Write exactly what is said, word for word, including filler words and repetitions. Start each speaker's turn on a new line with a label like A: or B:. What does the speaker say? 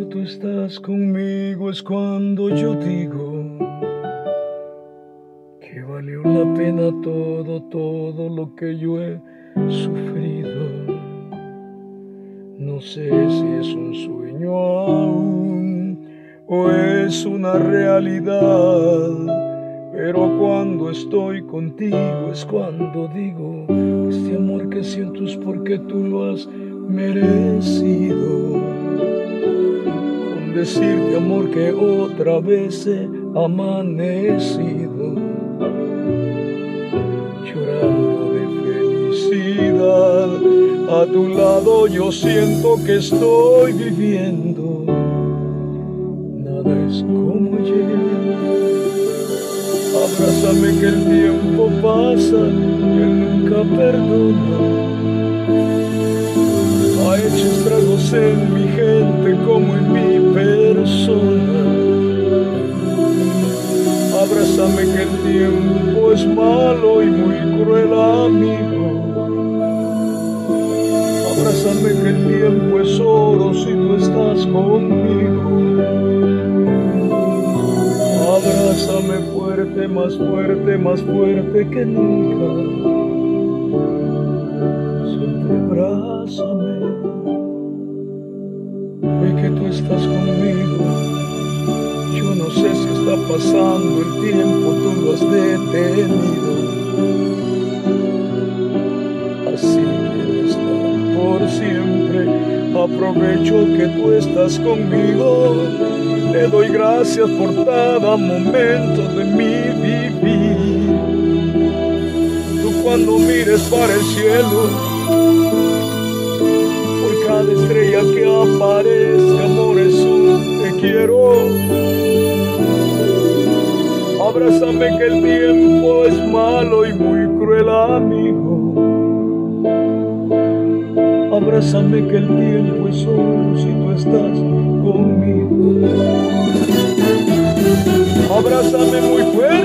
A: tú estás conmigo es cuando yo digo que valió la pena todo, todo lo que yo he sufrido. No sé si es un sueño aún o es una realidad, pero cuando estoy contigo es cuando digo, este amor que siento es porque tú lo has merecido. Con decirte, amor, que otra vez he amanecido llorando de felicidad. A tu lado yo siento que estoy viviendo. Nada es como ayer. Abrázame que el tiempo pasa y él nunca perdona. Ha hecho estragos en mi gente como en mi persona. Abrázame que el tiempo es malo y muy cruel, amigo. Abrázame que el tiempo es oro si tú estás conmigo. Abrázame fuerte, más fuerte, más fuerte que nunca. Siempre abrázame. Hoy que tú estás conmigo, yo no sé si está pasando el tiempo, tú lo has detenido. Así quiero estar por siempre. Aprovecho que tú estás conmigo. Le doy gracias por cada momento de mi vivir. Tú cuando mires para el cielo, por cada estrella que aparezca, amor, es un te quiero. Abrázame que el tiempo es malo y muy cruel, amigo. Abrázame que el tiempo es oro si tú estás conmigo. Abrázame muy fuerte.